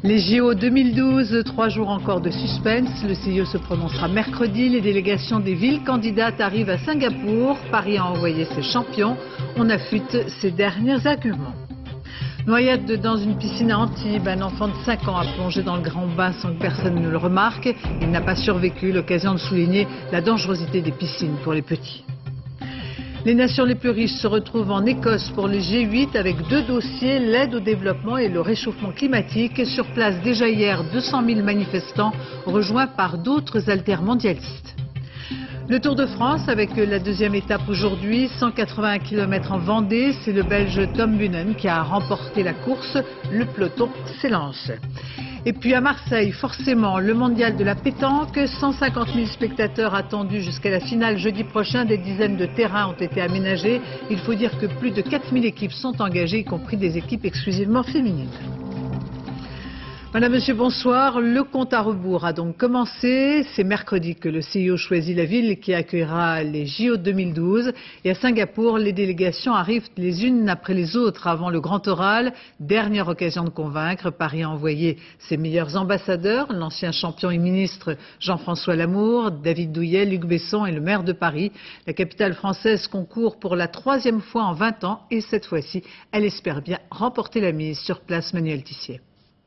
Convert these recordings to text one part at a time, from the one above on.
Les JO 2012, 3 jours encore de suspense. Le CIO se prononcera mercredi. Les délégations des villes candidates arrivent à Singapour. Paris a envoyé ses champions. On affûte ses derniers arguments. Noyade dans une piscine à Antibes, un enfant de 5 ans a plongé dans le grand bain sans que personne ne le remarque. Il n'a pas survécu, l'occasion de souligner la dangerosité des piscines pour les petits. Les nations les plus riches se retrouvent en Écosse pour le G8 avec 2 dossiers, l'aide au développement et le réchauffement climatique. Sur place déjà hier, 200 000 manifestants rejoints par d'autres altermondialistes. Le Tour de France avec la deuxième étape aujourd'hui, 181 km en Vendée. C'est le Belge Tom Bunen qui a remporté la course. Le peloton s'élance. Et puis à Marseille, forcément, le mondial de la pétanque. 150 000 spectateurs attendus jusqu'à la finale jeudi prochain. Des dizaines de terrains ont été aménagés. Il faut dire que plus de 4000 équipes sont engagées, y compris des équipes exclusivement féminines. Madame, Monsieur, bonsoir. Le compte à rebours a donc commencé. C'est mercredi que le CIO choisit la ville qui accueillera les JO 2012. Et à Singapour, les délégations arrivent les unes après les autres avant le grand oral. Dernière occasion de convaincre. Paris a envoyé ses meilleurs ambassadeurs, l'ancien champion et ministre Jean-François Lamour, David Douillet, Luc Besson et le maire de Paris. La capitale française concourt pour la 3e fois en 20 ans et cette fois-ci, elle espère bien remporter la mise. Sur place, Manuel Tissier.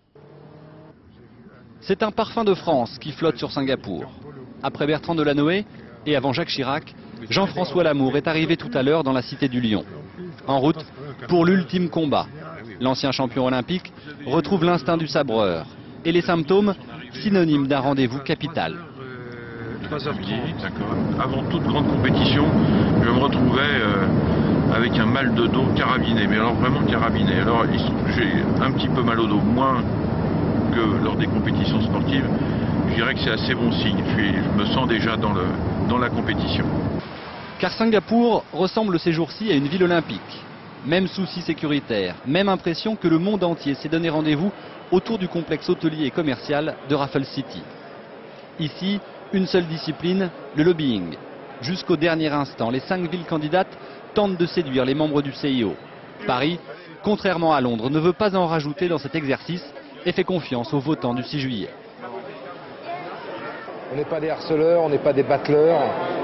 C'est un parfum de France qui flotte sur Singapour. Après Bertrand Delanoë et avant Jacques Chirac, Jean-François Lamour est arrivé tout à l'heure dans la Cité du Lion. En route pour l'ultime combat. L'ancien champion olympique retrouve l'instinct du sabreur et les symptômes synonymes d'un rendez-vous capital. 3h30, d'accord. Avant toute grande compétition, je me retrouvais avec un mal de dos carabiné, mais alors vraiment carabiné. Alors j'ai un petit peu mal au dos, moins que lors des compétitions sportives. Je dirais que c'est assez bon signe. Je me sens déjà dans la compétition. Car Singapour ressemble ces jours-ci à une ville olympique. Même souci sécuritaire, même impression que le monde entier s'est donné rendez-vous autour du complexe hôtelier et commercial de Raffles City. Ici, une seule discipline, le lobbying. Jusqu'au dernier instant, les 5 villes candidates tentent de séduire les membres du CIO. Paris, contrairement à Londres, ne veut pas en rajouter dans cet exercice et fait confiance aux votants du 6 juillet. On n'est pas des harceleurs, on n'est pas des battleurs.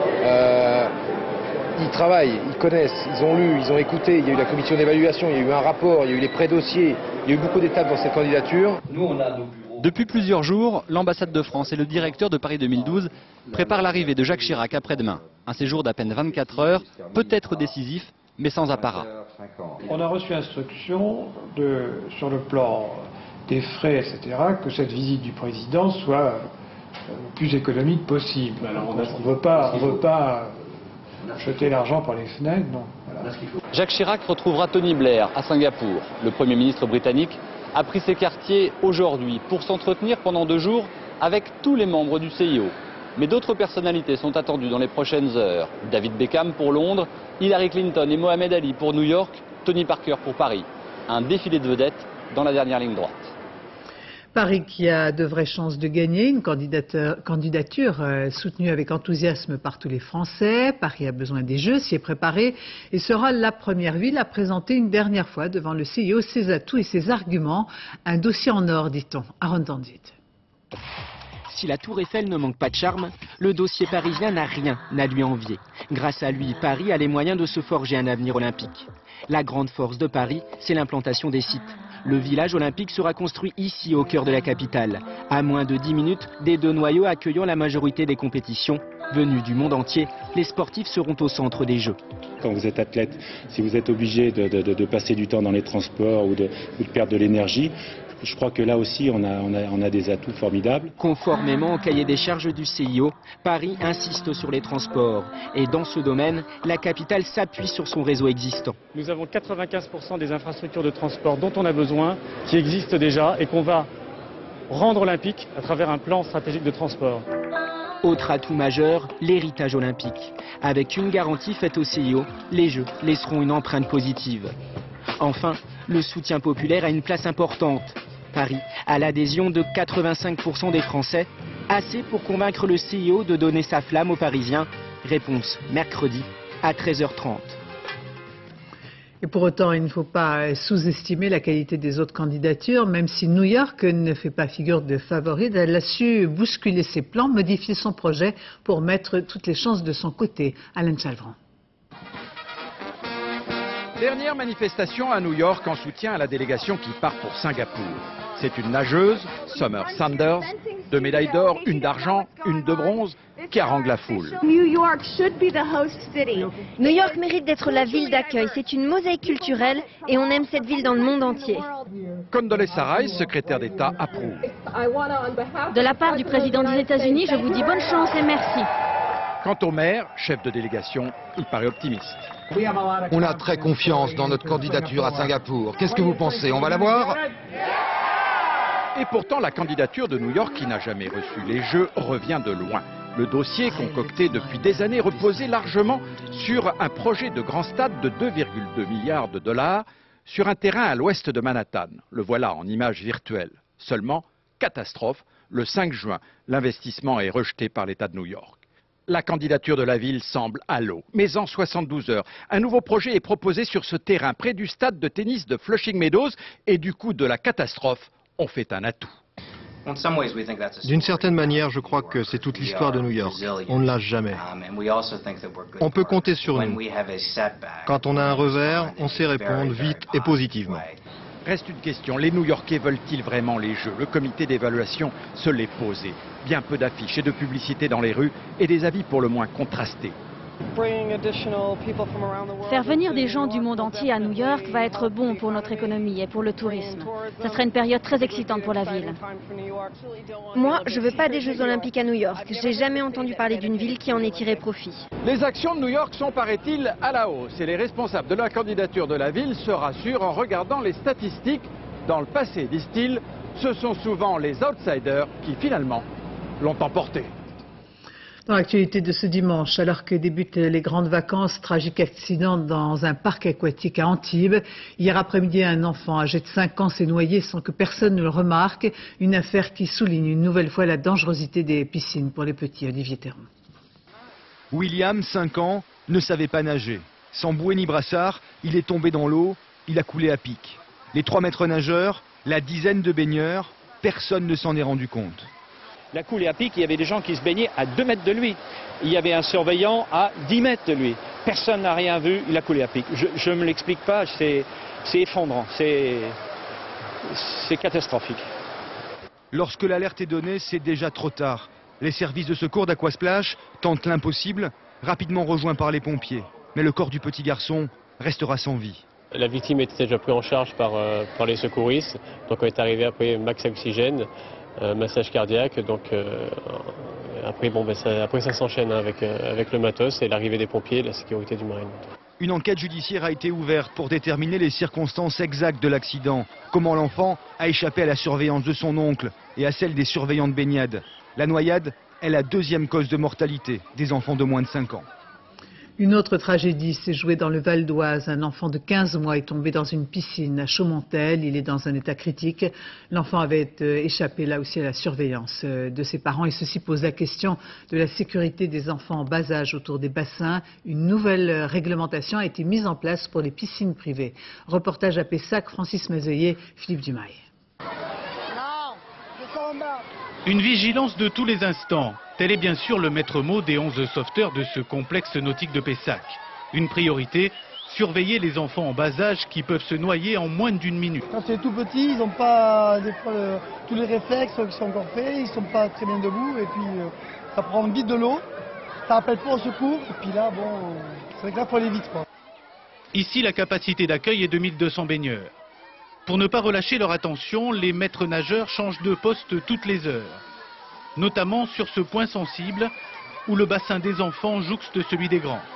Ils travaillent, ils connaissent, ils ont lu, ils ont écouté. Il y a eu la commission d'évaluation, il y a eu un rapport, il y a eu les pré-dossiers. Il y a eu beaucoup d'étapes dans cette candidature. Depuis plusieurs jours, l'ambassade de France et le directeur de Paris 2012 préparent l'arrivée de Jacques Chirac après-demain. Un séjour d'à peine 24 heures, peut être décisif, mais sans apparat. On a reçu instruction sur le plan des frais, etc., que cette visite du président soit le plus économique possible. Alors on ne veut pas jeter l'argent par les fenêtres, non. Voilà. Jacques Chirac retrouvera Tony Blair à Singapour. Le Premier ministre britannique a pris ses quartiers aujourd'hui pour s'entretenir pendant 2 jours avec tous les membres du CIO. Mais d'autres personnalités sont attendues dans les prochaines heures. David Beckham pour Londres, Hillary Clinton et Mohamed Ali pour New York, Tony Parker pour Paris. Un défilé de vedettes dans la dernière ligne droite. Paris qui a de vraies chances de gagner, une candidature soutenue avec enthousiasme par tous les Français. Paris a besoin des Jeux, s'y est préparé et sera la première ville à présenter une dernière fois devant le CIO ses atouts et ses arguments. Un dossier en or, dit-on. Aaron Dandit. Si la Tour Eiffel ne manque pas de charme, le dossier parisien n'a rien à lui envier. Grâce à lui, Paris a les moyens de se forger un avenir olympique. La grande force de Paris, c'est l'implantation des sites. Le village olympique sera construit ici, au cœur de la capitale, à moins de 10 minutes des 2 noyaux accueillant la majorité des compétitions. Venus du monde entier, les sportifs seront au centre des Jeux. Quand vous êtes athlète, si vous êtes obligé de passer du temps dans les transports ou de perdre de l'énergie, je crois que là aussi on a des atouts formidables. Conformément au cahier des charges du CIO, Paris insiste sur les transports. Et dans ce domaine, la capitale s'appuie sur son réseau existant. Nous avons 95% des infrastructures de transport dont on a besoin, qui existent déjà et qu'on va rendre olympiques à travers un plan stratégique de transport. Autre atout majeur, l'héritage olympique. Avec une garantie faite au CIO, les Jeux laisseront une empreinte positive. Enfin, le soutien populaire a une place importante. Paris a l'adhésion de 85% des Français, assez pour convaincre le CIO de donner sa flamme aux Parisiens. Réponse mercredi à 13h30. Et pour autant, il ne faut pas sous-estimer la qualité des autres candidatures. Même si New York ne fait pas figure de favorite, elle a su bousculer ses plans, modifier son projet pour mettre toutes les chances de son côté. Alain Chalvran. Dernière manifestation à New York en soutien à la délégation qui part pour Singapour. C'est une nageuse, Summer Sanders, 2 médailles d'or, 1 d'argent, 1 de bronze, qui harangue la foule. New York mérite d'être la ville d'accueil. C'est une mosaïque culturelle et on aime cette ville dans le monde entier. Condoleezza Rice, secrétaire d'État, approuve. De la part du président des États-Unis, je vous dis bonne chance et merci. Quant au maire, chef de délégation, il paraît optimiste. On a très confiance dans notre candidature à Singapour. Qu'est-ce que vous pensez? On va la voir? Et pourtant, la candidature de New York, qui n'a jamais reçu les Jeux, revient de loin. Le dossier, concocté depuis des années, reposait largement sur un projet de grand stade de 2,2 milliards de dollars sur un terrain à l'ouest de Manhattan. Le voilà en image virtuelle. Seulement, catastrophe, le 5 juin, l'investissement est rejeté par l'État de New York. La candidature de la ville semble à l'eau. Mais en 72 heures, un nouveau projet est proposé sur ce terrain, près du stade de tennis de Flushing Meadows, et du coup de la catastrophe, on fait un atout. D'une certaine manière, je crois que c'est toute l'histoire de New York. On ne lâche jamais. On peut compter sur nous. Quand on a un revers, on sait répondre vite et positivement. Reste une question, les New-Yorkais veulent-ils vraiment les Jeux? Le comité d'évaluation se l'est posé. Bien peu d'affiches et de publicités dans les rues et des avis pour le moins contrastés. Faire venir des gens du monde entier à New York va être bon pour notre économie et pour le tourisme. Ce sera une période très excitante pour la ville. Moi, je veux pas des Jeux Olympiques à New York. J'ai jamais entendu parler d'une ville qui en ait tiré profit. Les actions de New York sont, paraît-il, à la hausse. Et les responsables de la candidature de la ville se rassurent en regardant les statistiques. Dans le passé, disent-ils, ce sont souvent les outsiders qui, finalement, l'ont emporté. Dans l'actualité de ce dimanche, alors que débutent les grandes vacances, tragique accident dans un parc aquatique à Antibes. Hier après-midi, un enfant âgé de 5 ans s'est noyé sans que personne ne le remarque. Une affaire qui souligne une nouvelle fois la dangerosité des piscines pour les petits. Olivier Théron. William, 5 ans, ne savait pas nager. Sans bouée ni brassard, il est tombé dans l'eau, il a coulé à pic. Les 3 maîtres nageurs, la dizaine de baigneurs, personne ne s'en est rendu compte. Il a coulé à pic, il y avait des gens qui se baignaient à 2 mètres de lui. Il y avait un surveillant à 10 mètres de lui. Personne n'a rien vu, il a coulé à pic. Je ne me l'explique pas, c'est effondrant, c'est catastrophique. Lorsque l'alerte est donnée, c'est déjà trop tard. Les services de secours d'Aquasplash tentent l'impossible, rapidement rejoints par les pompiers. Mais le corps du petit garçon restera sans vie. La victime était déjà prise en charge par les secouristes. Donc on est arrivé après max oxygène. Massage cardiaque, donc après, après ça s'enchaîne avec le matos et l'arrivée des pompiers et la sécurité du marine. Une enquête judiciaire a été ouverte pour déterminer les circonstances exactes de l'accident. Comment l'enfant a échappé à la surveillance de son oncle et à celle des surveillants de baignade. La noyade est la 2e cause de mortalité des enfants de moins de 5 ans. Une autre tragédie s'est jouée dans le Val d'Oise. Un enfant de 15 mois est tombé dans une piscine à Chaumontel. Il est dans un état critique. L'enfant avait échappé là aussi à la surveillance de ses parents. Et ceci pose la question de la sécurité des enfants en bas âge autour des bassins. Une nouvelle réglementation a été mise en place pour les piscines privées. Reportage à Pessac, Francis Mazoyer, Philippe Dumail. Une vigilance de tous les instants. Tel est bien sûr le maître mot des 11 sauveteurs de ce complexe nautique de Pessac. Une priorité, surveiller les enfants en bas âge qui peuvent se noyer en moins d'1 minute. Quand c'est tout petit, ils n'ont pas des fois, tous les réflexes qui sont encore faits, ils ne sont pas très bien debout et puis ça prend vite de l'eau, ça appelle pas au secours et puis là, bon, c'est vrai que là, il faut aller vite, quoi. Ici, la capacité d'accueil est de 1200 baigneurs. Pour ne pas relâcher leur attention, les maîtres nageurs changent de poste toutes les heures. Notamment sur ce point sensible où le bassin des enfants jouxte celui des grands.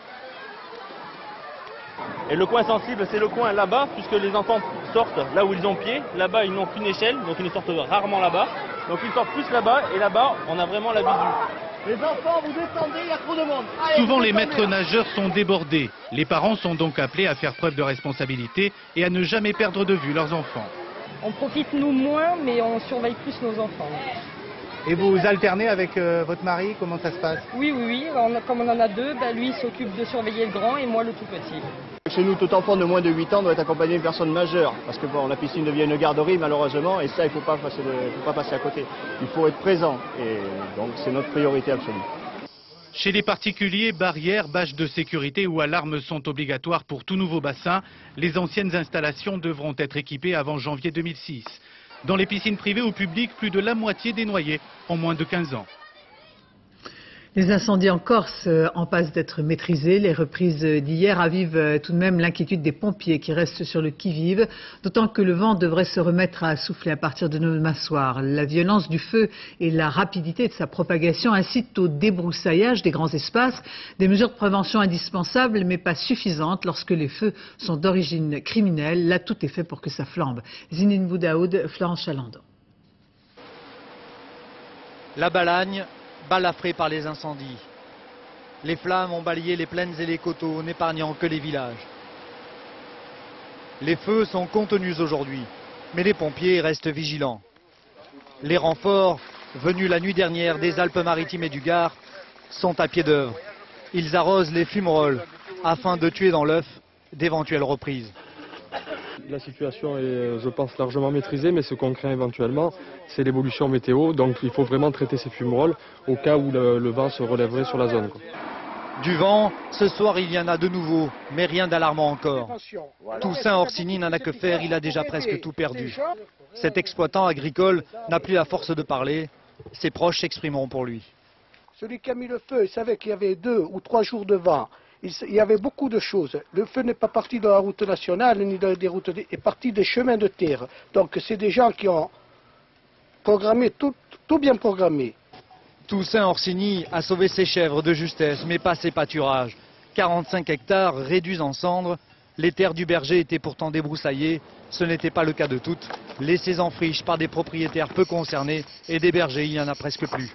Et le coin sensible, c'est le coin là-bas, puisque les enfants sortent là où ils ont pied. Là-bas, ils n'ont qu'une échelle, donc ils sortent rarement là-bas. Donc ils sortent plus là-bas, et là-bas, on a vraiment la vue. Les enfants, vous descendez, il y a trop de monde. Allez, souvent, les maîtres nageurs sont débordés. Les parents sont donc appelés à faire preuve de responsabilité et à ne jamais perdre de vue leurs enfants. On profite nous moins, mais on surveille plus nos enfants. Et vous alternez avec votre mari, comment ça se passe? Oui, comme on en a 2, lui il s'occupe de surveiller le grand et moi le tout petit. Chez nous, tout enfant de moins de 8 ans doit être accompagné d'une personne majeure, parce que bon, la piscine devient une garderie malheureusement, et ça, il ne faut pas passer à côté. Il faut être présent, et donc c'est notre priorité absolue. Chez les particuliers, barrières, bâches de sécurité ou alarmes sont obligatoires pour tout nouveau bassin. Les anciennes installations devront être équipées avant janvier 2006. Dans les piscines privées ou publiques, plus de la moitié des noyés ont moins de 15 ans. Les incendies en Corse en passent d'être maîtrisés. Les reprises d'hier avivent tout de même l'inquiétude des pompiers qui restent sur le qui-vive, d'autant que le vent devrait se remettre à souffler à partir de demain soir. La violence du feu et la rapidité de sa propagation incitent au débroussaillage des grands espaces, des mesures de prévention indispensables mais pas suffisantes lorsque les feux sont d'origine criminelle. Là, tout est fait pour que ça flambe. Zinine Boudaoud, Florence Chalandon. La Balagne, balafrée par les incendies. Les flammes ont balayé les plaines et les coteaux, n'épargnant que les villages. Les feux sont contenus aujourd'hui, mais les pompiers restent vigilants. Les renforts, venus la nuit dernière des Alpes-Maritimes et du Gard, sont à pied d'œuvre. Ils arrosent les fumerolles afin de tuer dans l'œuf d'éventuelles reprises. La situation est, je pense, largement maîtrisée, mais ce qu'on craint éventuellement, c'est l'évolution météo. Donc il faut vraiment traiter ces fumerolles au cas où le vent se relèverait sur la zone. Du vent, ce soir il y en a de nouveau, mais rien d'alarmant encore. Toussaint Orsini n'en a que faire, il a déjà presque tout perdu. Cet exploitant agricole n'a plus la force de parler, ses proches s'exprimeront pour lui. Celui qui a mis le feu, il savait qu'il y avait 2 ou 3 jours de vent. Il y avait beaucoup de choses. Le feu n'est pas parti de la route nationale, ni des routes, il est parti des chemins de terre. Donc c'est des gens qui ont programmé, tout bien programmé. Toussaint Orsini a sauvé ses chèvres de justesse, mais pas ses pâturages. 45 hectares réduits en cendres. Les terres du berger étaient pourtant débroussaillées. Ce n'était pas le cas de toutes. Laissées en friche par des propriétaires peu concernés et des bergers, il n'y en a presque plus.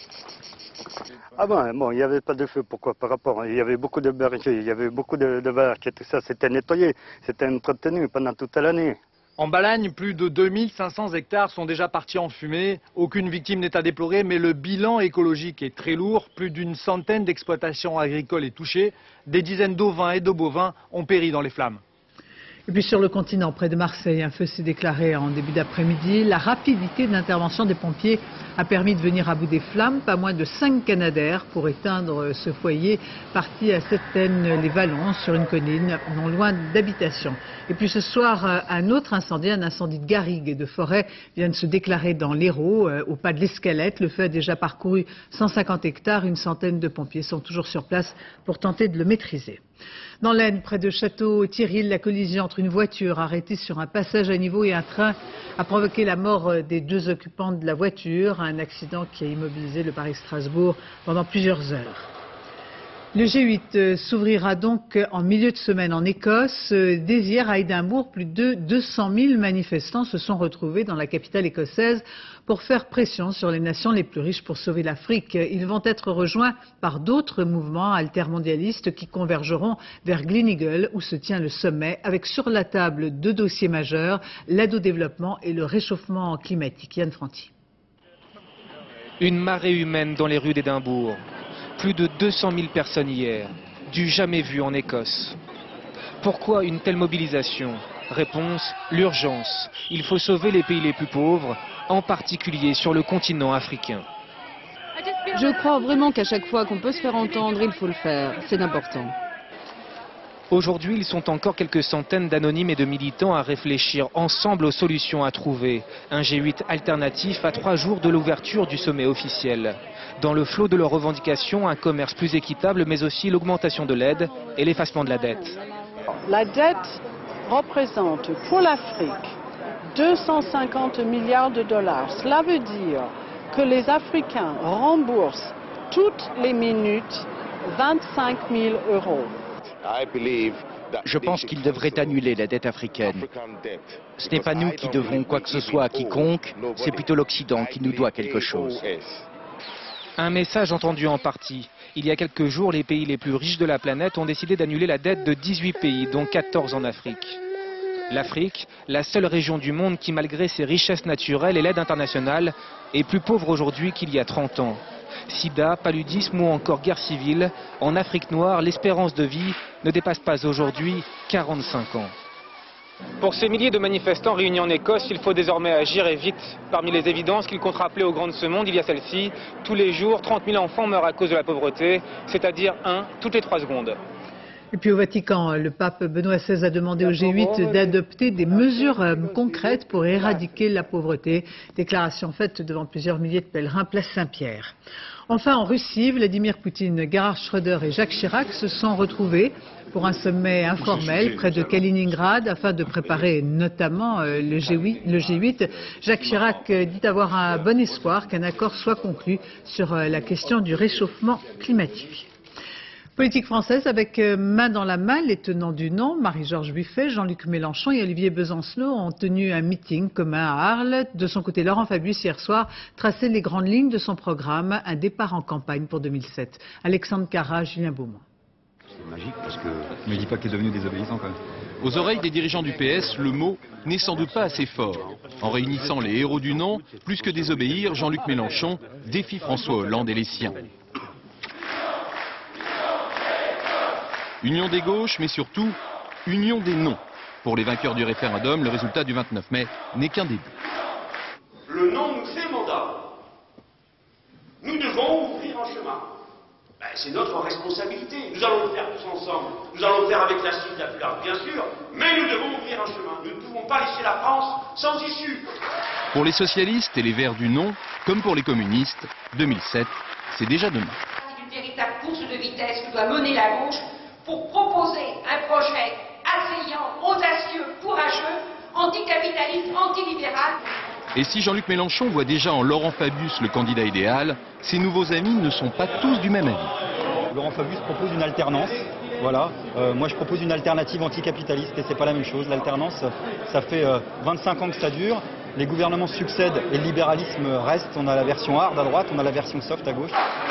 Ah bon, il n'y avait pas de feu, pourquoi? Par rapport, il y avait beaucoup de bergers, il y avait beaucoup de vaches et tout ça, c'était nettoyé, c'était entretenu pendant toute l'année. En Balagne, plus de 2500 hectares sont déjà partis en fumée. Aucune victime n'est à déplorer, mais le bilan écologique est très lourd. Plus d'une centaine d'exploitations agricoles est touchée. Des dizaines d'ovins et de bovins ont péri dans les flammes. Et puis sur le continent, près de Marseille, un feu s'est déclaré en début d'après-midi. La rapidité d'intervention des pompiers a permis de venir à bout des flammes. Pas moins de 5 Canadair pour éteindre ce foyer parti à Septaine-les-Vallons, sur une colline non loin d'habitation. Et puis ce soir, un autre incendie, un incendie de garrigue et de forêt vient de se déclarer dans l'Hérault, au pas de l'Escalette. Le feu a déjà parcouru 150 hectares. Une centaine de pompiers sont toujours sur place pour tenter de le maîtriser. Dans l'Aisne, près de Château-Thierry, la collision entre une voiture arrêtée sur un passage à niveau et un train a provoqué la mort des 2 occupants de la voiture. Un accident qui a immobilisé le Paris-Strasbourg pendant plusieurs heures. Le G8 s'ouvrira donc en milieu de semaine en Écosse. Dès hier à Édimbourg, plus de 200 000 manifestants se sont retrouvés dans la capitale écossaise pour faire pression sur les nations les plus riches pour sauver l'Afrique. Ils vont être rejoints par d'autres mouvements altermondialistes qui convergeront vers Gleneagle où se tient le sommet avec sur la table 2 dossiers majeurs, l'aide au développement et le réchauffement climatique. Yann Franti. Une marée humaine dans les rues d'Édimbourg. Plus de 200 000 personnes hier, du jamais vu en Écosse. Pourquoi une telle mobilisation? Réponse, l'urgence. Il faut sauver les pays les plus pauvres, en particulier sur le continent africain. Je crois vraiment qu'à chaque fois qu'on peut se faire entendre, il faut le faire. C'est important. Aujourd'hui, ils sont encore quelques centaines d'anonymes et de militants à réfléchir ensemble aux solutions à trouver. Un G8 alternatif à 3 jours de l'ouverture du sommet officiel. Dans le flot de leurs revendications, un commerce plus équitable, mais aussi l'augmentation de l'aide et l'effacement de la dette. La dette représente pour l'Afrique 250 milliards de dollars. Cela veut dire que les Africains remboursent toutes les minutes 25 000 €. Je pense qu'il devrait annuler la dette africaine. Ce n'est pas nous qui devrons quoi que ce soit à quiconque, c'est plutôt l'Occident qui nous doit quelque chose. Un message entendu en partie. Il y a quelques jours, les pays les plus riches de la planète ont décidé d'annuler la dette de 18 pays, dont 14 en Afrique. L'Afrique, la seule région du monde qui, malgré ses richesses naturelles et l'aide internationale, est plus pauvre aujourd'hui qu'il y a 30 ans. Sida, paludisme ou encore guerre civile, en Afrique noire, l'espérance de vie ne dépasse pas aujourd'hui 45 ans. Pour ces milliers de manifestants réunis en Écosse, il faut désormais agir et vite. Parmi les évidences qu'il compte rappeler aux grands de ce monde, il y a celle-ci. Tous les jours, 30 000 enfants meurent à cause de la pauvreté, c'est-à-dire un toutes les 3 secondes. Et puis au Vatican, le pape Benoît XVI a demandé au G8 d'adopter des mesures concrètes pour éradiquer la pauvreté. Déclaration faite devant plusieurs milliers de pèlerins, place Saint-Pierre. Enfin, en Russie, Vladimir Poutine, Gerhard Schröder et Jacques Chirac se sont retrouvés pour un sommet informel près de Kaliningrad afin de préparer notamment le G8. Jacques Chirac dit avoir un bon espoir qu'un accord soit conclu sur la question du réchauffement climatique. Politique française avec main dans la main les tenants du non, Marie-Georges Buffet, Jean-Luc Mélenchon et Olivier Besancenot ont tenu un meeting commun à Arles. De son côté, Laurent Fabius, hier soir, traçait les grandes lignes de son programme, un départ en campagne pour 2007. Alexandre Carra, Julien Beaumont. C'est magique parce que... Mais dis pas qu'il est devenu désobéissant quand même. Aux oreilles des dirigeants du PS, le mot n'est sans doute pas assez fort. En réunissant les héros du non, plus que désobéir, Jean-Luc Mélenchon défie François Hollande et les siens. Union des gauches, mais surtout, union des non. Pour les vainqueurs du référendum, le résultat du 29 mai n'est qu'un début. Le non nous fait mandat. Nous devons ouvrir un chemin. C'est notre responsabilité. Nous allons le faire tous ensemble. Nous allons le faire avec la suite la plus large, bien sûr. Mais nous devons ouvrir un chemin. Nous ne pouvons pas laisser la France sans issue. Pour les socialistes et les Verts du non, comme pour les communistes, 2007, c'est déjà demain. C'est une véritable course de vitesse que doit mener la gauche pour proposer un projet attrayant, audacieux, courageux, anticapitaliste, antilibéral. Et si Jean-Luc Mélenchon voit déjà en Laurent Fabius le candidat idéal, ses nouveaux amis ne sont pas tous du même avis. Laurent Fabius propose une alternance. Voilà. Moi je propose une alternative anticapitaliste et c'est pas la même chose. L'alternance, ça fait 25 ans que ça dure. Les gouvernements succèdent et le libéralisme reste. On a la version hard à droite, on a la version soft à gauche.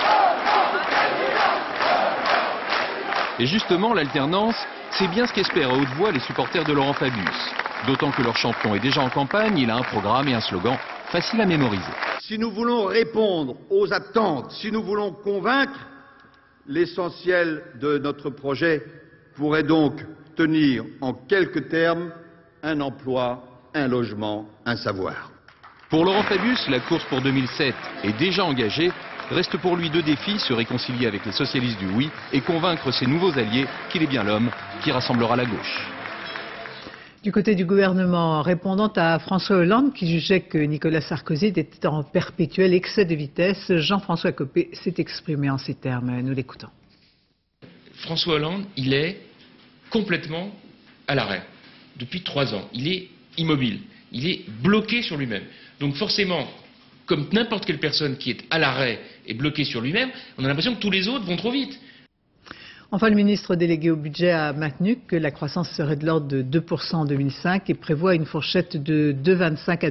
Et justement, l'alternance, c'est bien ce qu'espèrent à haute voix les supporters de Laurent Fabius. D'autant que leur champion est déjà en campagne, il a un programme et un slogan facile à mémoriser. Si nous voulons répondre aux attentes, si nous voulons convaincre, l'essentiel de notre projet pourrait donc tenir en quelques termes un emploi, un logement, un savoir. Pour Laurent Fabius, la course pour 2007 est déjà engagée. Reste pour lui 2 défis, se réconcilier avec les socialistes du oui et convaincre ses nouveaux alliés qu'il est bien l'homme qui rassemblera la gauche. Du côté du gouvernement, répondant à François Hollande qui jugeait que Nicolas Sarkozy était en perpétuel excès de vitesse, Jean-François Copé s'est exprimé en ces termes. Nous l'écoutons. François Hollande, il est complètement à l'arrêt depuis 3 ans. Il est immobile, il est bloqué sur lui-même. Donc forcément, comme n'importe quelle personne qui est à l'arrêt et bloquée sur lui-même, on a l'impression que tous les autres vont trop vite. Enfin, le ministre délégué au budget a maintenu que la croissance serait de l'ordre de 2% en 2005 et prévoit une fourchette de 2,25 à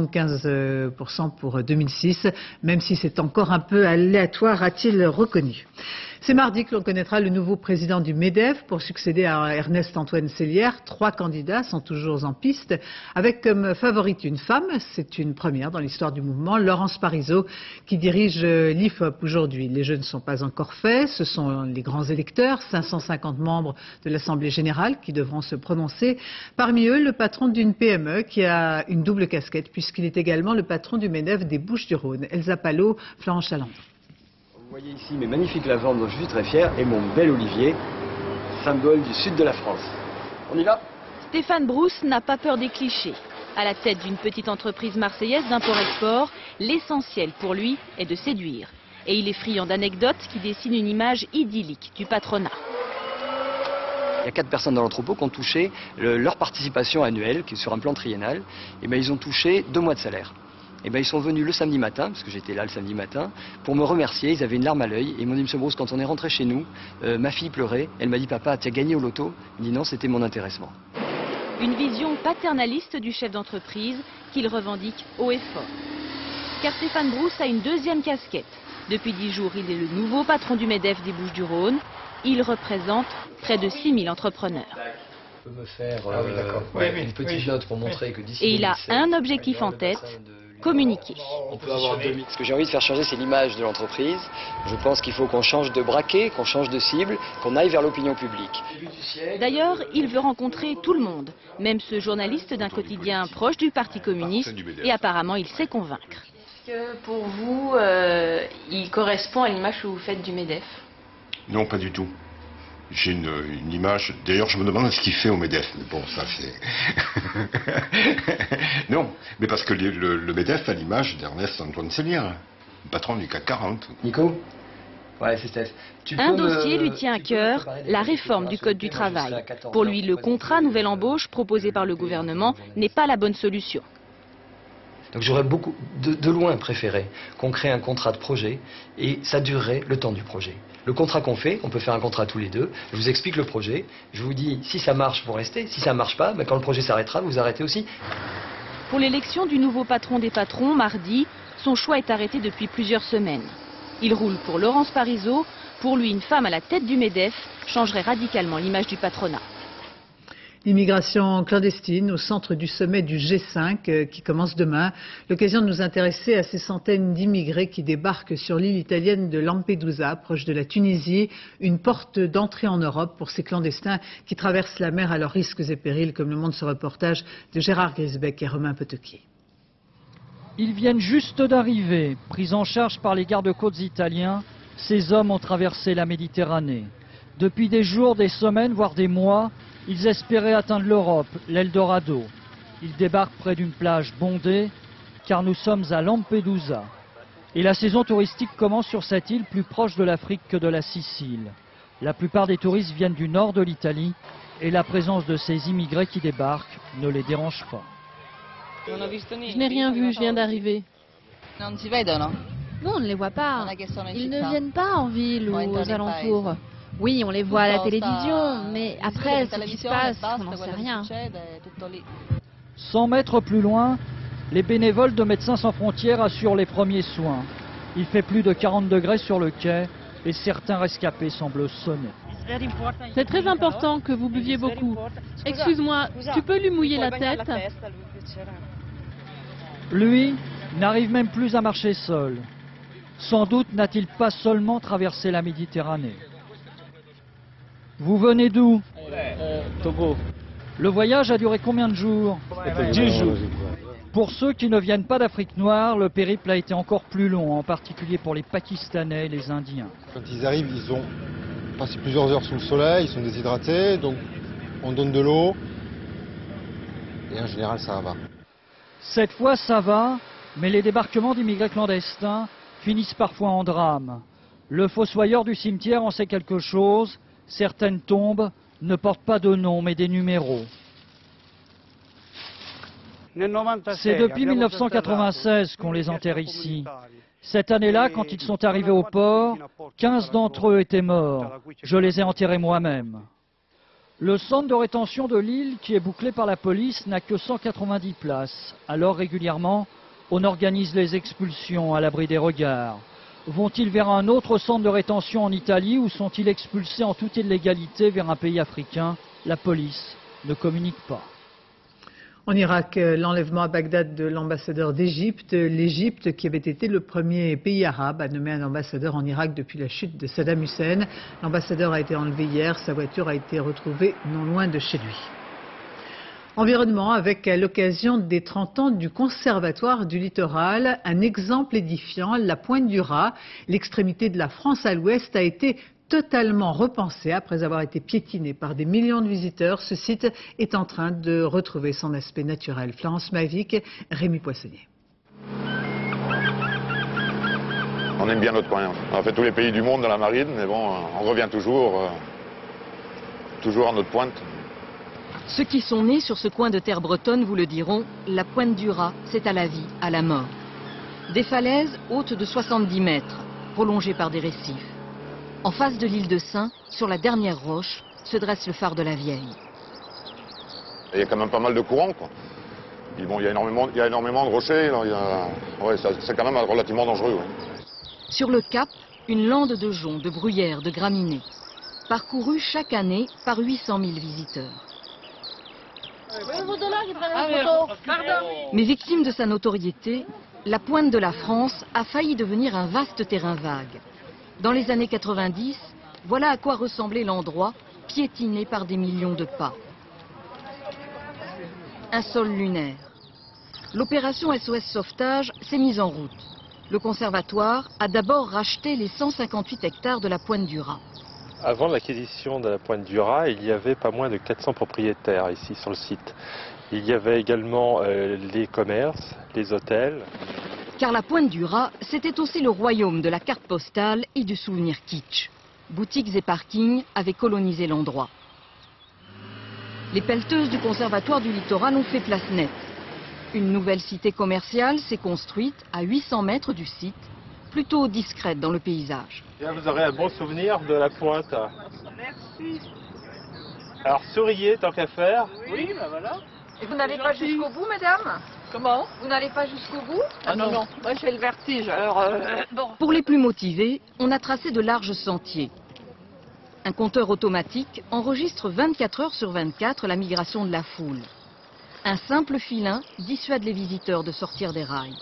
2,75% pour 2006, même si c'est encore un peu aléatoire, a-t-il reconnu. C'est mardi que l'on connaîtra le nouveau président du MEDEF pour succéder à Ernest-Antoine Seillière. 3 candidats sont toujours en piste, avec comme favorite une femme. C'est une première dans l'histoire du mouvement, Laurence Parisot, qui dirige l'IFOP aujourd'hui. Les jeux ne sont pas encore faits, ce sont les grands électeurs, 550 membres de l'Assemblée générale qui devront se prononcer. Parmi eux, le patron d'une PME qui a une double casquette, puisqu'il est également le patron du MEDEF des Bouches-du-Rhône. Elsa Palot, Florence Chalandre. Vous voyez ici mes magnifiques lavandes dont je suis très fier et mon bel olivier, symbole du sud de la France. On y va? Stéphane Brousse n'a pas peur des clichés. À la tête d'une petite entreprise marseillaise d'import-export, l'essentiel pour lui est de séduire. Et il est friand d'anecdotes qui dessinent une image idyllique du patronat. Il y a 4 personnes dans l'entrepôt qui ont touché leur participation annuelle, qui est sur un plan triennal. Et bien, ils ont touché 2 mois de salaire. Et ben, ils sont venus le samedi matin, parce que j'étais là le samedi matin, pour me remercier. Ils avaient une larme à l'œil. Et ils m'ont dit, Monsieur Brousse, quand on est rentré chez nous, ma fille pleurait. Elle m'a dit, papa, tu as gagné au loto? Il dit, non, c'était mon intéressement. Une vision paternaliste du chef d'entreprise qu'il revendique haut et fort. Car Stéphane Brousse a une deuxième casquette. Depuis 10 jours, il est le nouveau patron du MEDEF des Bouches-du-Rhône. Il représente près de 6000 entrepreneurs. Je peux me faire une petite note pour montrer que d'ici. Et il a un objectif en tête, communiquer. On peut avoir ce que j'ai envie de faire changer, c'est l'image de l'entreprise. Je pense qu'il faut qu'on change de braquet, qu'on change de cible, qu'on aille vers l'opinion publique. D'ailleurs, il veut rencontrer tout le monde, même ce journaliste d'un quotidien proche du Parti communiste, et apparemment il sait convaincre. Est-ce que pour vous, il correspond à l'image que vous faites du MEDEF? Non, pas du tout. J'ai une image... D'ailleurs, je me demande ce qu'il fait au MEDEF. Mais bon, ça c'est... Non, mais parce que le MEDEF a l'image d'Ernest Antoine Seignière, le patron du CAC 40. Nico? Ouais, c'est Steph. Un dossier lui tient à cœur, la réforme du Code du travail. Pour lui, le contrat nouvelle embauche proposé par le gouvernement n'est pas la bonne solution. Donc j'aurais beaucoup, de loin préféré qu'on crée un contrat de projet et ça durerait le temps du projet. Le contrat qu'on fait, on peut faire un contrat tous les deux, je vous explique le projet, je vous dis si ça marche vous restez, si ça marche pas, ben quand le projet s'arrêtera, vous arrêtez aussi. Pour l'élection du nouveau patron des patrons, mardi, son choix est arrêté depuis plusieurs semaines. Il roule pour Laurence Parisot. Pour lui, une femme à la tête du MEDEF changerait radicalement l'image du patronat. L'immigration clandestine au centre du sommet du G5 qui commence demain. L'occasion de nous intéresser à ces centaines d'immigrés qui débarquent sur l'île italienne de Lampedusa, proche de la Tunisie. Une porte d'entrée en Europe pour ces clandestins qui traversent la mer à leurs risques et périls, comme le montre ce reportage de Gérard Grisbeck et Romain Potocki. Ils viennent juste d'arriver. Pris en charge par les gardes-côtes italiens, ces hommes ont traversé la Méditerranée. Depuis des jours, des semaines, voire des mois, ils espéraient atteindre l'Europe, l'Eldorado. Ils débarquent près d'une plage bondée, car nous sommes à Lampedusa. Et la saison touristique commence sur cette île plus proche de l'Afrique que de la Sicile. La plupart des touristes viennent du nord de l'Italie, et la présence de ces immigrés qui débarquent ne les dérange pas. Je n'ai rien vu, je viens d'arriver. Non, on ne les voit pas. Ils ne viennent pas en ville ou aux alentours. Oui, on les voit à la télévision, mais après, ce qui se passe, on n'en sait rien. 100 mètres plus loin, les bénévoles de Médecins sans frontières assurent les premiers soins. Il fait plus de 40 degrés sur le quai et certains rescapés semblent sonner. C'est très important que vous buviez beaucoup. Excuse-moi, tu peux lui mouiller la tête? Lui n'arrive même plus à marcher seul. Sans doute n'a-t-il pas seulement traversé la Méditerranée. Vous venez d'où? Togo. Le voyage a duré combien de jours? 10 jours. Pour ceux qui ne viennent pas d'Afrique noire, le périple a été encore plus long, en particulier pour les Pakistanais et les Indiens. Quand ils arrivent, ils ont passé plusieurs heures sous le soleil, ils sont déshydratés, donc on donne de l'eau, et en général ça va. Cette fois ça va, mais les débarquements d'immigrés clandestins finissent parfois en drame. Le fossoyeur du cimetière en sait quelque chose. Certaines tombes ne portent pas de nom, mais des numéros. C'est depuis 1996 qu'on les enterre ici. Cette année-là, quand ils sont arrivés au port, 15 d'entre eux étaient morts. Je les ai enterrés moi-même. Le centre de rétention de l'île, qui est bouclé par la police, n'a que 190 places. Alors régulièrement, on organise les expulsions à l'abri des regards. Vont-ils vers un autre centre de rétention en Italie ou sont-ils expulsés en toute illégalité vers un pays africain? La police ne communique pas. En Irak, l'enlèvement à Bagdad de l'ambassadeur d'Égypte, l'Égypte qui avait été le premier pays arabe à nommer un ambassadeur en Irak depuis la chute de Saddam Hussein. L'ambassadeur a été enlevé hier, sa voiture a été retrouvée non loin de chez lui. Environnement, avec à l'occasion des 30 ans du Conservatoire du Littoral, un exemple édifiant, la Pointe du Raz, l'extrémité de la France à l'ouest, a été totalement repensé après avoir été piétiné par des millions de visiteurs. Ce site est en train de retrouver son aspect naturel. Florence Mavic, Rémi Poissonnier. On aime bien notre coin. On a fait tous les pays du monde dans la marine, mais bon, on revient toujours à notre pointe. Ceux qui sont nés sur ce coin de terre bretonne vous le diront, la Pointe du Raz, c'est à la vie, à la mort. Des falaises hautes de 70 mètres, prolongées par des récifs. En face de l'île de Sein, sur la dernière roche, se dresse le phare de la Vieille. Il y a quand même pas mal de courants, quoi. Et bon, il y a énormément de rochers, ouais, c'est quand même relativement dangereux. Ouais. Sur le cap, une lande de joncs, de bruyères, de graminées, parcourue chaque année par 800 000 visiteurs. Mais victime de sa notoriété, la pointe de la France a failli devenir un vaste terrain vague. Dans les années 90, voilà à quoi ressemblait l'endroit, piétiné par des millions de pas. Un sol lunaire. L'opération SOS Sauvetage s'est mise en route. Le conservatoire a d'abord racheté les 158 hectares de la Pointe du Raz. Avant l'acquisition de la Pointe du Raz, il y avait pas moins de 400 propriétaires ici sur le site. Il y avait également les commerces, les hôtels. Car la Pointe du Raz, c'était aussi le royaume de la carte postale et du souvenir kitsch. Boutiques et parkings avaient colonisé l'endroit. Les pelleteuses du conservatoire du littoral ont fait place nette. Une nouvelle cité commerciale s'est construite à 800 mètres du site, plutôt discrète dans le paysage. Là, vous aurez un bon souvenir de la pointe. Merci. Alors souriez tant qu'à faire. Oui, ben voilà. Et vous n'allez pas jusqu'au bout, mesdames? Comment? Vous n'allez pas jusqu'au bout? Ah non, non, moi j'ai le vertige, alors bon. Pour les plus motivés, on a tracé de larges sentiers. Un compteur automatique enregistre 24 heures sur 24 la migration de la foule. Un simple filin dissuade les visiteurs de sortir des rails.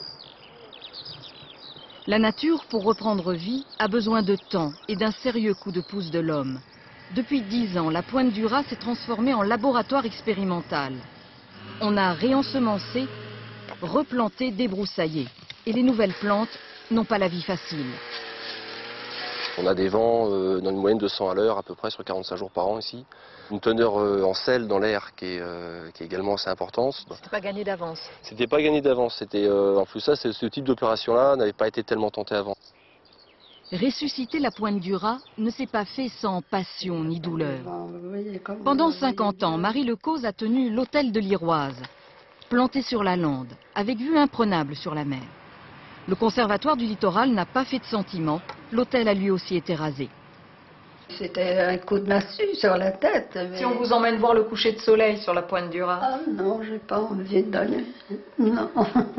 La nature, pour reprendre vie, a besoin de temps et d'un sérieux coup de pouce de l'homme. Depuis 10 ans, la Pointe du Raz s'est transformée en laboratoire expérimental. On a réensemencé, replanté, débroussaillé. Et les nouvelles plantes n'ont pas la vie facile. On a des vents dans une moyenne de 100 à l'heure à peu près sur 45 jours par an ici. Une teneur en sel dans l'air qui est également assez importante. C'était pas gagné d'avance. C'était pas gagné d'avance. C'était en plus ça, ce type d'opération-là n'avait pas été tellement tenté avant. Ressusciter la Pointe du Raz ne s'est pas fait sans passion ni douleur. Pendant 50 ans, Marie Lecause a tenu l'hôtel de l'Iroise, planté sur la lande, avec vue imprenable sur la mer. Le conservatoire du littoral n'a pas fait de sentiment, l'hôtel a lui aussi été rasé. C'était un coup de massue sur la tête. Mais... Si on vous emmène voir le coucher de soleil sur la Pointe du Raz? Ah non, j'ai pas envie d'aller. Non.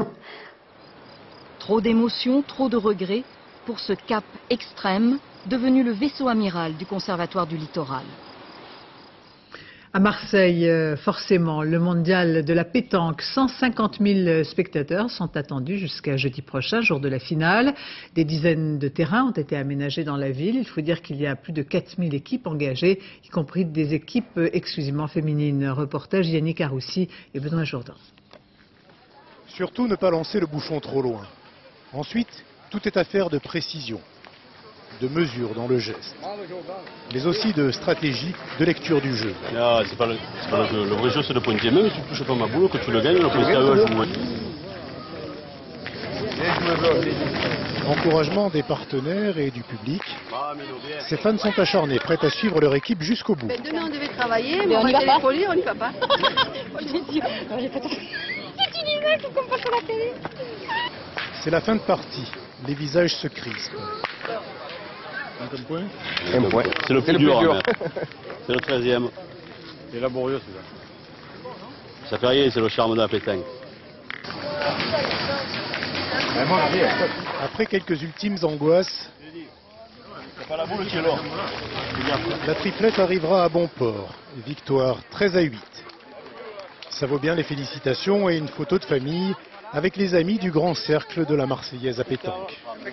Trop d'émotions, trop de regrets pour ce cap extrême, devenu le vaisseau amiral du conservatoire du littoral. À Marseille, forcément, le mondial de la pétanque. 150 000 spectateurs sont attendus jusqu'à jeudi prochain, jour de la finale. Des dizaines de terrains ont été aménagés dans la ville. Il faut dire qu'il y a plus de 4 000 équipes engagées, y compris des équipes exclusivement féminines. Reportage Yannick Aroussi et Benoît Jourdan. Surtout ne pas lancer le bouchon trop loin. Ensuite, tout est affaire de précision, de mesure dans le geste, mais aussi de stratégie, de lecture du jeu. Ah, c'est pas le jeu. Le vrai jeu, c'est de pointer. Même si tu ne touches pas ma boule, que tu le gagnes, le pointer à eux à jouer. Encouragement des partenaires et du public. Ces fans sont acharnés, prêts à suivre leur équipe jusqu'au bout. Demain, on devait travailler, mais on n'y va pas. On n'y va pas. C'est la fin de partie. Les visages se crispent. Un point. C'est le plus dur. C'est le 13e. C'est laborieux, celui-là. Ça fait rien, c'est le charme de la pétanque. Après quelques ultimes angoisses, c'est pas la boule qui est là. La triplette arrivera à bon port. Victoire 13-8. Ça vaut bien les félicitations et une photo de famille avec les amis du grand cercle de la Marseillaise à pétanque.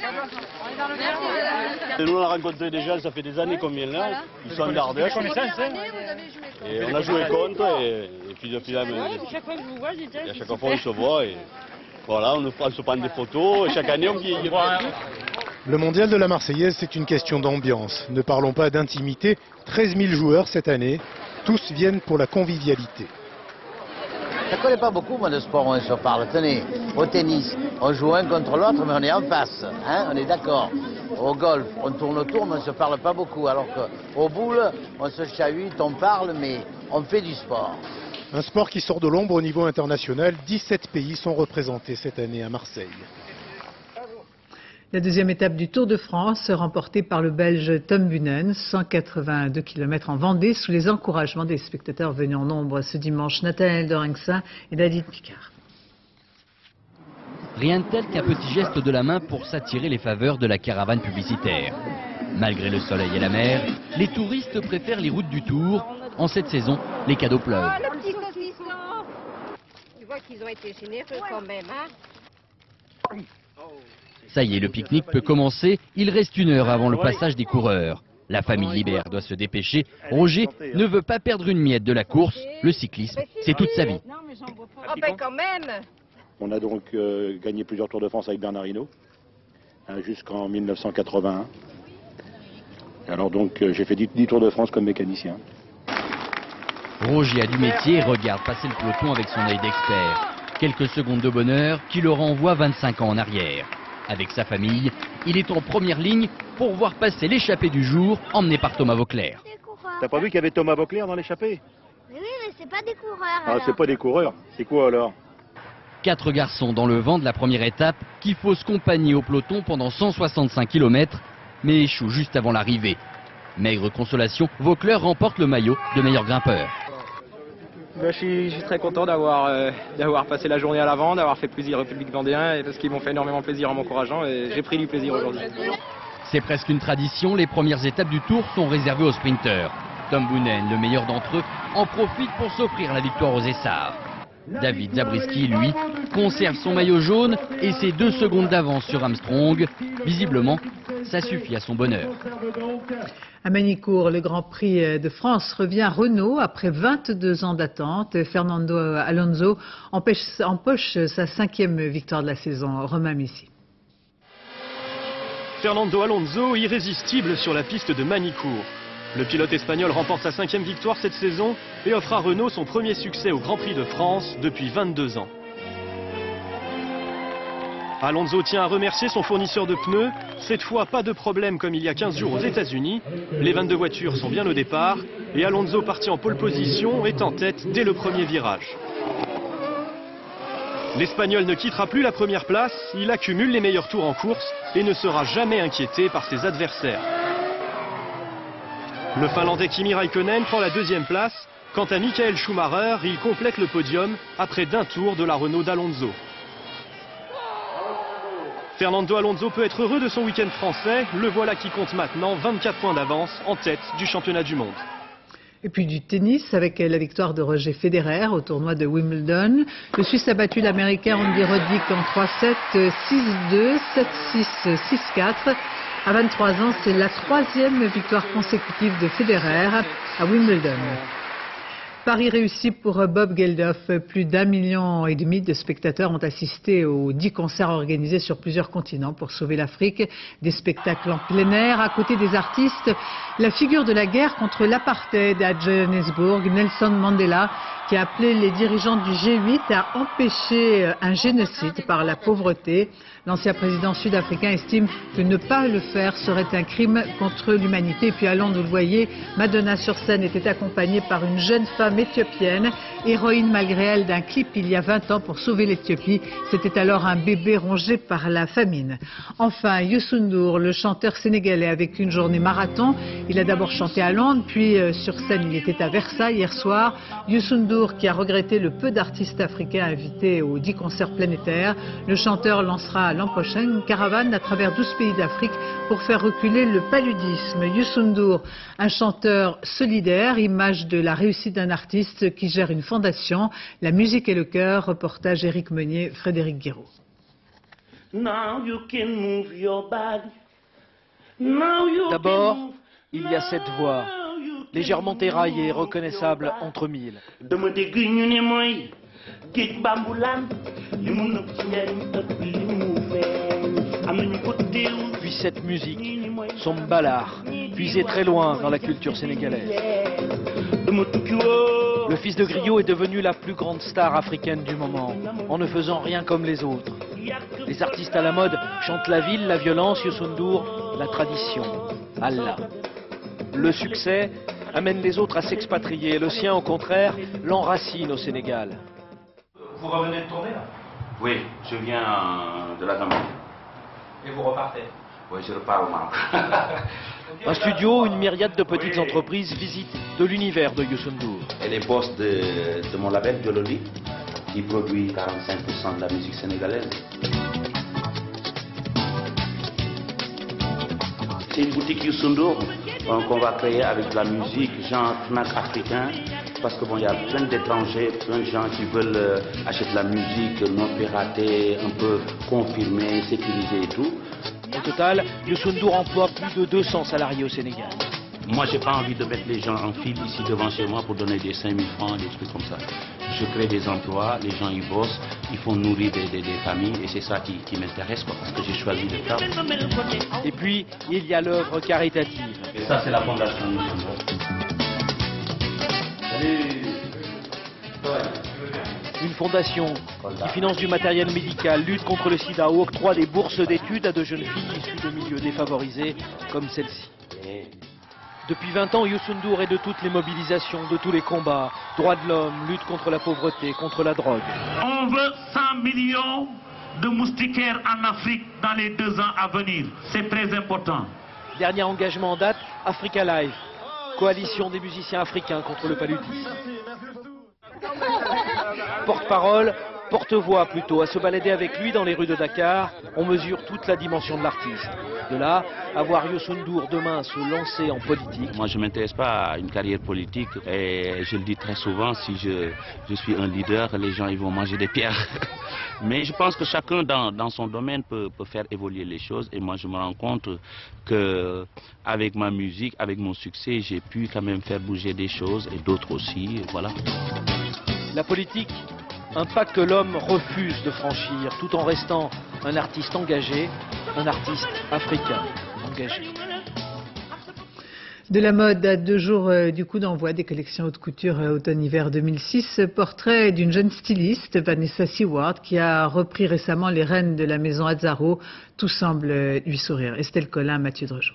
Nous on a rencontré des gens, ça fait des années qu'on vient là, ils sont en Ardèche. Et on a joué contre et puis depuis là, chaque fois que je vous vois, à chaque fois on se voit et voilà, on se prend des photos et chaque année on y voit. Le mondial de la Marseillaise, c'est une question d'ambiance. Ne parlons pas d'intimité. 13 000 joueurs cette année, tous viennent pour la convivialité. Je ne connais pas beaucoup, moi, de sport où on se parle. Tenez, au tennis, on joue un contre l'autre, mais on est en face. Hein, on est d'accord. Au golf, on tourne autour, mais on ne se parle pas beaucoup. Alors qu'au boule, on se chahute, on parle, mais on fait du sport. Un sport qui sort de l'ombre au niveau international. 17 pays sont représentés cette année à Marseille. La deuxième étape du Tour de France, remportée par le Belge Tom Bunen, 182 km en Vendée, sous les encouragements des spectateurs venus en nombre ce dimanche. Nathanaël Dorinxin et David Picard. Rien de tel qu'un petit geste de la main pour s'attirer les faveurs de la caravane publicitaire. Malgré le soleil et la mer, les touristes préfèrent les routes du Tour. En cette saison, les cadeaux pleuvent. Oh, le petit saucisson! Tu vois qu'ils ont été généreux quand même, hein? Ça y est, le pique-nique peut commencer. Il reste 1 heure avant le passage des coureurs. La famille Libert doit se dépêcher. Roger ne veut pas perdre une miette de la course. Le cyclisme, c'est toute sa vie. Oh ben quand même. On a donc gagné plusieurs Tours de France avec Bernard Hinault, jusqu'en 1981. Alors donc j'ai fait 10 Tours de France comme mécanicien. Roger a du métier et regarde passer le peloton avec son œil d'expert. Quelques secondes de bonheur qui le renvoient 25 ans en arrière. Avec sa famille, il est en première ligne pour voir passer l'échappée du jour emmenée par Thomas Vauclair. T'as pas vu qu'il y avait Thomas Vauclair dans l'échappée? Mais oui, mais c'est pas des coureurs. Ah, c'est pas des coureurs. C'est quoi alors? 4 garçons dans le vent de la première étape qui faussent compagnie au peloton pendant 165 km, mais échouent juste avant l'arrivée. Maigre consolation, Vauclair remporte le maillot de meilleur grimpeur. Je suis très content d'avoir passé la journée à l'avant, d'avoir fait plaisir au public vendéen, parce qu'ils m'ont fait énormément plaisir en m'encourageant et j'ai pris du plaisir aujourd'hui. C'est presque une tradition, les premières étapes du Tour sont réservées aux sprinteurs. Tom Boonen, le meilleur d'entre eux, en profite pour s'offrir la victoire aux Essarts. David Zabriskie, lui, conserve son maillot jaune et ses 2 secondes d'avance sur Armstrong. Visiblement, ça suffit à son bonheur. À Magny-Cours, le Grand Prix de France revient à Renault après 22 ans d'attente. Fernando Alonso empoche sa 5e victoire de la saison. Romain Messi. Fernando Alonso, irrésistible sur la piste de Magny-Cours. Le pilote espagnol remporte sa 5e victoire cette saison et offre à Renault son premier succès au Grand Prix de France depuis 22 ans. Alonso tient à remercier son fournisseur de pneus. Cette fois, pas de problème comme il y a 15 jours aux États-Unis. Les 22 voitures sont bien au départ et Alonso, parti en pole position, est en tête dès le premier virage. L'Espagnol ne quittera plus la première place. Il accumule les meilleurs tours en course et ne sera jamais inquiété par ses adversaires. Le Finlandais Kimi Räikkönen prend la 2e place. Quant à Michael Schumacher, il complète le podium après d'1 tour de la Renault d'Alonso. Fernando Alonso peut être heureux de son week-end français. Le voilà qui compte maintenant 24 points d'avance en tête du championnat du monde. Et puis du tennis avec la victoire de Roger Federer au tournoi de Wimbledon. Le Suisse a battu l'Américain Andy Roddick en 3-7, 6-2, 7-6, 6-4. À 23 ans, c'est la 3e victoire consécutive de Federer à Wimbledon. Pari réussi pour Bob Geldof. Plus d'1,5 million de spectateurs ont assisté aux 10 concerts organisés sur plusieurs continents pour sauver l'Afrique. Des spectacles en plein air. À côté des artistes, la figure de la guerre contre l'apartheid à Johannesburg, Nelson Mandela, qui a appelé les dirigeants du G8 à empêcher un génocide par la pauvreté. L'ancien président sud-africain estime que ne pas le faire serait un crime contre l'humanité. Et puis à Londres, vous le voyez, Madonna sur scène était accompagnée par une jeune femme éthiopienne, héroïne malgré elle d'un clip il y a 20 ans pour sauver l'Éthiopie. C'était alors un bébé rongé par la famine. Enfin, Youssou N'Dour, le chanteur sénégalais, avec une journée marathon. Il a d'abord chanté à Londres, puis sur scène il était à Versailles hier soir. Youssou N'Dour qui a regretté le peu d'artistes africains invités aux 10 concerts planétaires. Le chanteur lancera l'an prochain une caravane à travers 12 pays d'Afrique pour faire reculer le paludisme. Youssou N'Dour, un chanteur solidaire, image de la réussite d'un artiste qui gère une fondation. La musique et le cœur, reportage Éric Meunier, Frédéric Guiraud. D'abord, il y a cette voix, légèrement éraillée, reconnaissable entre mille. Puis cette musique, son mbalar, puisé très loin dans la culture sénégalaise. Le fils de Griot est devenu la plus grande star africaine du moment, en ne faisant rien comme les autres. Les artistes à la mode chantent la ville, la violence, Youssou N'Dour, la tradition, Allah. Le succès amène les autres à s'expatrier, le sien au contraire l'enracine au Sénégal. Vous revenez de tourner là? Oui, je viens de la Gambie. Et vous repartez? Oui, je repars au Maroc. Un studio, une myriade de petites entreprises visitent de l'univers de Youssou N'Dour. Et les boss de mon label, Jololi, qui produit 45% de la musique sénégalaise. C'est une boutique Youssou N'Dour qu'on va créer avec de la musique, genre Fnac africain, parce que bon, il y a plein d'étrangers, plein de gens qui veulent acheter de la musique non piratée, un peu confirmée, sécurisée et tout. Au total, Youssou N'Dour emploie plus de 200 salariés au Sénégal. Moi, j'ai pas envie de mettre les gens en file ici devant chez moi pour donner des 5 000 francs, des trucs comme ça. Je crée des emplois, les gens ils bossent, ils font nourrir des familles et c'est ça qui m'intéresse, parce que j'ai choisi de faire. Et puis, il y a l'œuvre caritative. Et ça, c'est la fondation Youssou N'Dour. Une fondation qui finance du matériel médical, lutte contre le sida ou octroie des bourses d'études à de jeunes filles issues de milieux défavorisés comme celle-ci. Depuis 20 ans, Youssou N'Dour est de toutes les mobilisations, de tous les combats. Droits de l'homme, lutte contre la pauvreté, contre la drogue. On veut 100 millions de moustiquaires en Afrique dans les 2 ans à venir. C'est très important. Dernier engagement en date, Africa Live, coalition des musiciens africains contre le paludisme. Porte-parole, porte-voix plutôt, à se balader avec lui dans les rues de Dakar, on mesure toute la dimension de l'artiste. De là, à voir Youssou N'Dour demain se lancer en politique. Moi, je ne m'intéresse pas à une carrière politique et je le dis très souvent, si je suis un leader, les gens ils vont manger des pierres. Mais je pense que chacun dans son domaine peut faire évoluer les choses et moi je me rends compte qu'avec ma musique, avec mon succès, j'ai pu quand même faire bouger des choses et d'autres aussi, voilà. La politique, un pas que l'homme refuse de franchir, tout en restant un artiste engagé, un artiste africain engagé. De la mode à 2 jours du coup d'envoi des collections haute couture automne-hiver 2006, portrait d'une jeune styliste, Vanessa Seward, qui a repris récemment les rênes de la maison Azzaro. Tout semble lui sourire. Estelle Collin, Mathieu Dregeau.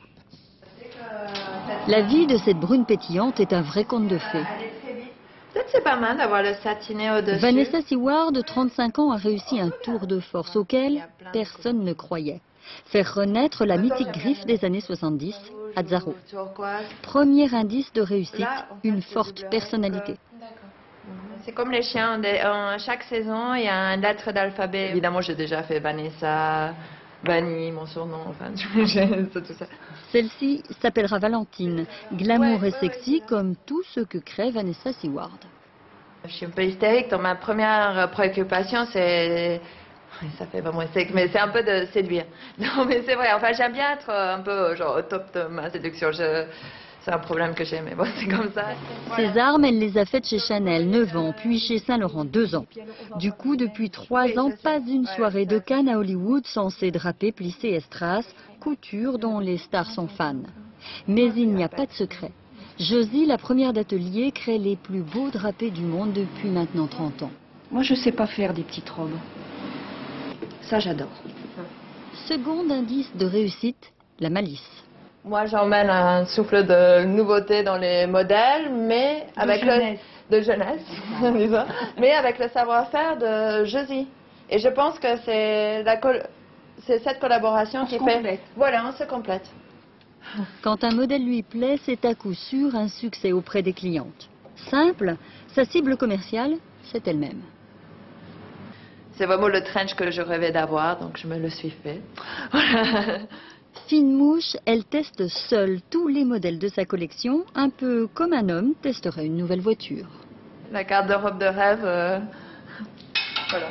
La vie de cette brune pétillante est un vrai conte de fées. Peut-être c'est pas mal d'avoir le satiné au-dessus. Vanessa Seward, 35 ans, a réussi un tour de force auquel personne ne croyait. Faire renaître la mythique griffe des années 70, Azzaro. Premier indice de réussite, une forte personnalité. C'est comme les chiens, chaque saison il y a une lettre d'alphabet. Évidemment j'ai déjà fait Vanessa, Vanny, mon surnom, enfin tout ça. Celle-ci s'appellera Valentine, glamour et sexy comme tout ce que crée Vanessa Seward. Je suis un peu hystérique, donc ma première préoccupation c'est... Ça fait vraiment sec, mais c'est un peu de séduire. Non mais c'est vrai, enfin j'aime bien être un peu genre au top de ma séduction. C'est un problème que j'ai, mais bon c'est comme ça. Ses armes, elle les a faites chez Chanel, 9 ans, puis chez Saint-Laurent, 2 ans. Du coup, depuis 3 ans, pas une soirée de Cannes à Hollywood sans ses drapés plissés et strass, couture dont les stars sont fans. Mais il n'y a pas de secret. Josie, la première d'atelier, crée les plus beaux drapés du monde depuis maintenant 30 ans. Moi, je sais pas faire des petites robes. Ça, j'adore. Second indice de réussite, la malice. Moi, j'emmène un souffle de nouveauté dans les modèles, mais avec de jeunesse, disons, mais avec le savoir-faire de Josie. Et je pense que c'est cette collaboration qui fait... Voilà, on se complète. Quand un modèle lui plaît, c'est à coup sûr un succès auprès des clientes. Simple, sa cible commerciale, c'est elle-même. C'est vraiment le trench que je rêvais d'avoir, donc je me le suis fait. Voilà. Fine mouche, elle teste seule tous les modèles de sa collection, un peu comme un homme testerait une nouvelle voiture. La garde-robe de rêve, voilà.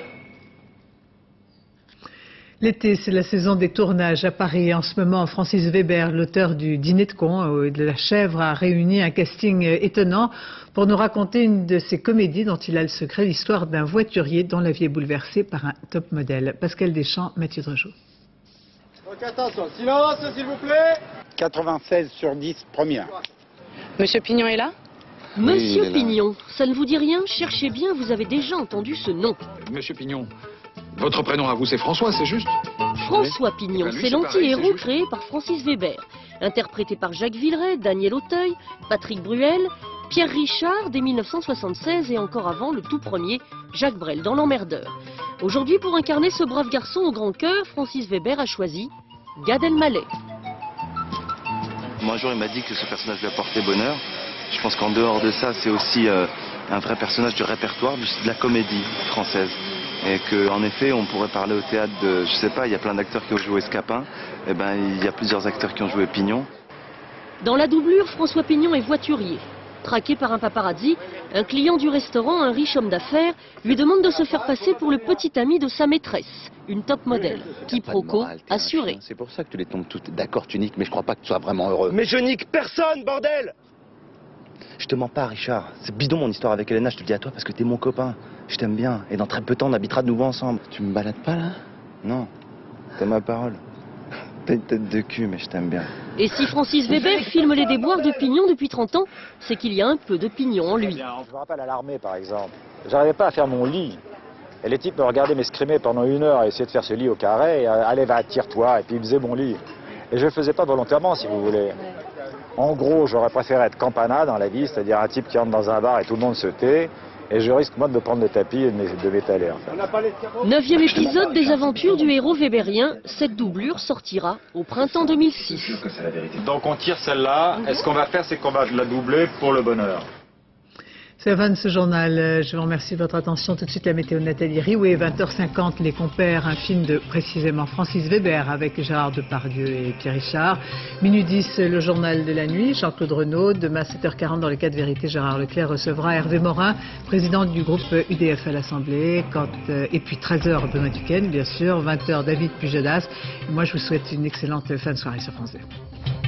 L'été, c'est la saison des tournages à Paris. En ce moment, Francis Weber, l'auteur du Dîner de cons et de La Chèvre, a réuni un casting étonnant pour nous raconter une de ses comédies dont il a le secret, l'histoire d'un voiturier dont la vie est bouleversée par un top modèle. Pascal Deschamps, Mathieu Dregeau. Ok, attention, silence s'il vous plaît. 96 sur 10, première. Monsieur Pignon est là? Monsieur Pignon, ça ne vous dit rien? Cherchez bien, vous avez déjà entendu ce nom. Monsieur Pignon, votre prénom à vous c'est François, c'est juste? François Pignon, Ben lui, c'est c'est l'anti-héros pareil, créé par Francis Weber, interprété par Jacques Villeray, Daniel Auteuil, Patrick Bruel, Pierre Richard dès 1976 et encore avant le tout premier Jacques Brel dans L'Emmerdeur. Aujourd'hui, pour incarner ce brave garçon au grand cœur, Francis Weber a choisi Gad Elmaleh. Moi un jour il m'a dit que ce personnage lui apportait bonheur. Je pense qu'en dehors de ça, c'est aussi un vrai personnage du répertoire de la comédie française. Et qu'en effet, on pourrait parler au théâtre de, je sais pas, il y a plein d'acteurs qui ont joué Scapin, et ben il y a plusieurs acteurs qui ont joué Pignon. Dans la doublure, François Pignon est voiturier. Traqué par un paparazzi, un client du restaurant, un riche homme d'affaires, lui demande de se faire passer pour le petit ami de sa maîtresse, une top modèle. Quiproquo assuré. C'est pour ça que tu les tombes toutes. D'accord, tu niques, mais je crois pas que tu sois vraiment heureux. Mais je nique personne, bordel! Je te mens pas, Richard. C'est bidon mon histoire avec Elena, je te le dis à toi parce que t'es mon copain. Je t'aime bien. Et dans très peu de temps, on habitera de nouveau ensemble. Tu me balades pas là? Non. T'as ma parole. T'as une tête de cul, mais je t'aime bien. Et si Francis Weber filme les déboires de Pignon depuis 30 ans, c'est qu'il y a un peu de Pignon en lui. Je me rappelle à l'armée, par exemple. J'arrivais pas à faire mon lit. Et les types me regardaient m'escrimer pendant 1 heure, essayer de faire ce lit au carré, et allez, va, tire-toi, et puis ils faisaient mon lit. Et je le faisais pas volontairement, si vous voulez. En gros, j'aurais préféré être campana dans la vie, c'est-à-dire un type qui entre dans un bar et tout le monde se tait. Et je risque, moi, de me prendre le tapis et de m'étaler. En fait. 9e épisode des aventures du héros weberien. Cette doublure sortira au printemps 2006. Donc on tire celle-là. Et ce qu'on va faire, c'est qu'on va la doubler pour le bonheur. C'est la fin de ce journal. Je vous remercie de votre attention. Tout de suite, la météo de Nathalie Riouet. 20h50, Les Compères, un film de précisément Francis Weber avec Gérard Depardieu et Pierre Richard. Minuit 10, le journal de la nuit, Jean-Claude Renaud. Demain, 7h40, dans les 4 vérités, Gérard Leclerc recevra Hervé Morin, président du groupe UDF à l'Assemblée. Et puis 13h, Benoît Duquesne, bien sûr. 20h, David Pujadas. Moi, je vous souhaite une excellente fin de soirée sur France 2.